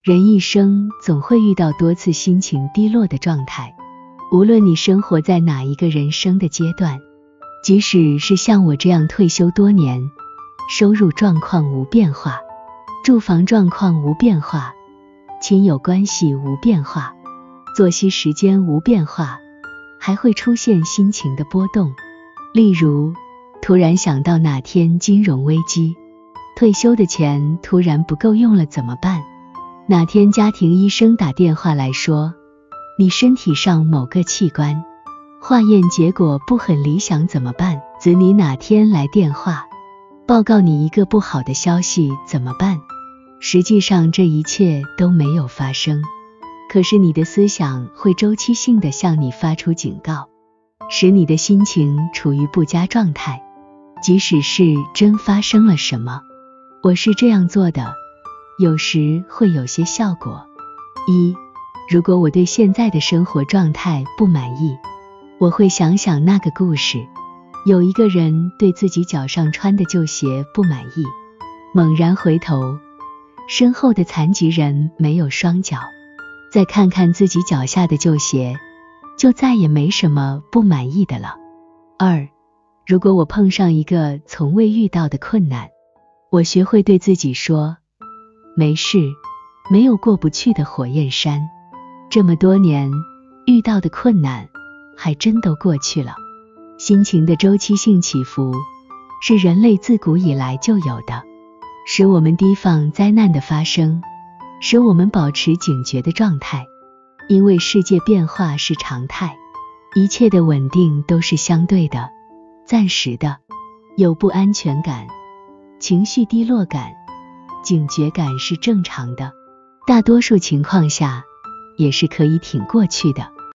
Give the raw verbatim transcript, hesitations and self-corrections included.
人一生总会遇到多次心情低落的状态，无论你生活在哪一个人生的阶段，即使是像我这样退休多年，收入状况无变化，住房状况无变化，亲友关系无变化，作息时间无变化，还会出现心情的波动。例如，突然想到哪天金融危机，退休的钱突然不够用了怎么办？哪天家庭医生打电话来说，你身体上某个器官化验结果不很理想怎么办？子女哪天来电话报告你一个不好的消息怎么办？实际上这一切都没有发生，可是你的思想会周期性地向你发出警告，使你的心情处于不佳状态。即使是真发生了什么，我是这样做的，有时会有些效果。一，如果我对现在的生活状态不满意，我会想想那个故事。有一个人对自己脚上穿的旧鞋不满意，猛然回头，身后的残疾人没有双脚，再看看自己脚下的旧鞋，就再也没什么不满意的了。二，如果我碰上一个从未遇到的困难，我学会对自己说，没事，没有过不去的火焰山，这么多年遇到的困难还真都过去了。心情的周期性起伏是人类自古以来就有的，使我们提防灾难的发生，使我们保持警觉的状态。因为世界变化是常态，一切的稳定都是相对的、暂时的。有不安全感、情绪低落感、警觉感是正常的，大多数情况下也是可以挺过去的。